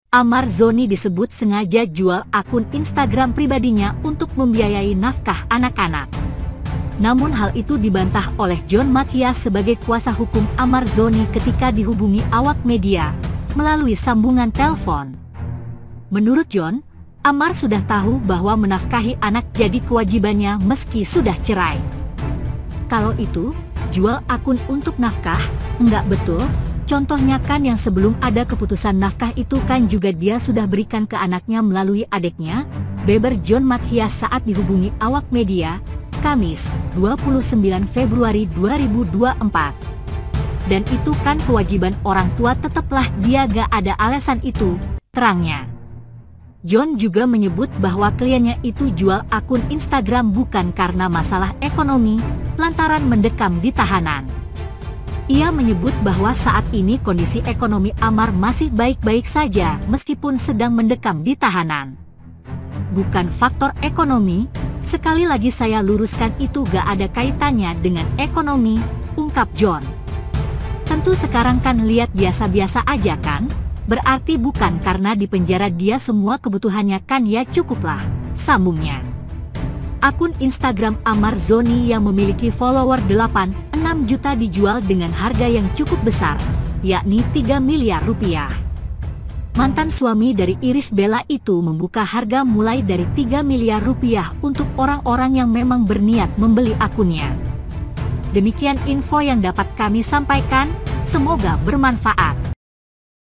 Amar Zoni disebut sengaja jual akun Instagram pribadinya untuk membiayai nafkah anak-anak. Namun hal itu dibantah oleh John Mathias sebagai kuasa hukum Amar Zoni ketika dihubungi awak media melalui sambungan telepon. Menurut John, Amar sudah tahu bahwa menafkahi anak jadi kewajibannya meski sudah cerai. Kalau itu, jual akun untuk nafkah, enggak betul. Contohnya kan yang sebelum ada keputusan nafkah itu kan juga dia sudah berikan ke anaknya melalui adiknya, beber John Mathias saat dihubungi awak media, Kamis, 29 Februari 2024. Dan itu kan kewajiban orang tua, tetaplah dia gak ada alasan itu, terangnya. John juga menyebut bahwa kliennya itu jual akun Instagram bukan karena masalah ekonomi, lantaran mendekam di tahanan. Ia menyebut bahwa saat ini kondisi ekonomi Amar masih baik-baik saja meskipun sedang mendekam di tahanan. Bukan faktor ekonomi, sekali lagi saya luruskan itu gak ada kaitannya dengan ekonomi, ungkap John. Tentu sekarang kan lihat biasa-biasa aja kan, berarti bukan karena di penjara dia semua kebutuhannya kan ya cukuplah, sambungnya. Akun Instagram Amar Zoni yang memiliki follower 86 juta dijual dengan harga yang cukup besar, yakni 3 miliar rupiah. Mantan suami dari Irish Bella itu membuka harga mulai dari 3 miliar rupiah untuk orang-orang yang memang berniat membeli akunnya. Demikian info yang dapat kami sampaikan, semoga bermanfaat.